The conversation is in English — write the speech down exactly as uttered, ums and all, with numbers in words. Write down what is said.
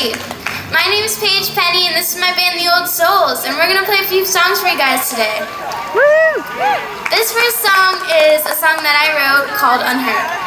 Free. My name is Paige Penny, and this is my band, The Old Souls, and we're going to play a few songs for you guys today. Woo! This first song is a song that I wrote called Unheard.